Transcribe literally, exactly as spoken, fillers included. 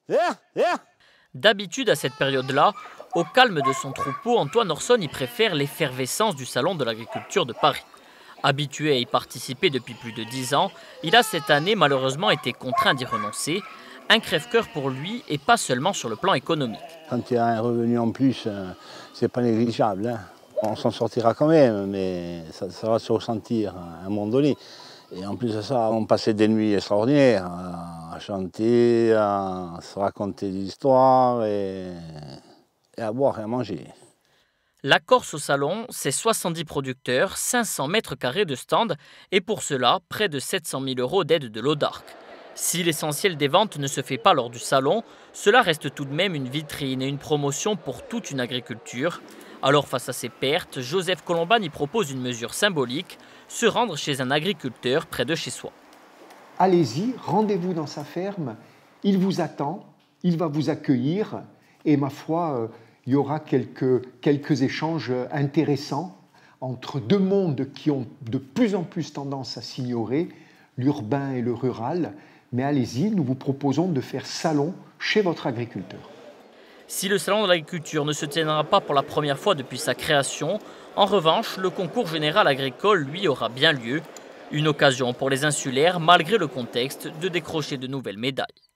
D'habitude, à cette période-là, au calme de son troupeau, Antoine Orson y préfère l'effervescence du Salon de l'agriculture de Paris. Habitué à y participer depuis plus de dix ans, il a cette année malheureusement été contraint d'y renoncer. Un crève-cœur pour lui et pas seulement sur le plan économique. Quand il y a un revenu en plus, c'est pas négligeable. Hein. On s'en sortira quand même, mais ça, ça va se ressentir à un moment donné. Et en plus de ça, on passait des nuits extraordinaires à chanter, à se raconter des histoires et, et à boire et à manger. La Corse au Salon, c'est soixante-dix producteurs, cinq cents mètres carrés de stands et pour cela, près de sept cent mille euros d'aide de l'O D A R C. Si l'essentiel des ventes ne se fait pas lors du salon, cela reste tout de même une vitrine et une promotion pour toute une agriculture. Alors face à ces pertes, Joseph Colomban y propose une mesure symbolique, se rendre chez un agriculteur près de chez soi. Allez-y, rendez-vous dans sa ferme, il vous attend, il va vous accueillir et ma foi, il y aura quelques, quelques échanges intéressants entre deux mondes qui ont de plus en plus tendance à s'ignorer, l'urbain et le rural. Mais allez-y, nous vous proposons de faire salon chez votre agriculteur. Si le salon de l'agriculture ne se tiendra pas pour la première fois depuis sa création, en revanche, le concours général agricole, lui, aura bien lieu. Une occasion pour les insulaires, malgré le contexte, de décrocher de nouvelles médailles.